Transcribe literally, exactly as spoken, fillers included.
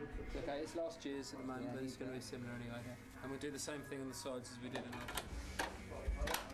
Okay, it's last year's at the moment, Yeah, but it's he's going to there. be similar anyway. And we'll do the same thing on the sides as we did in last year.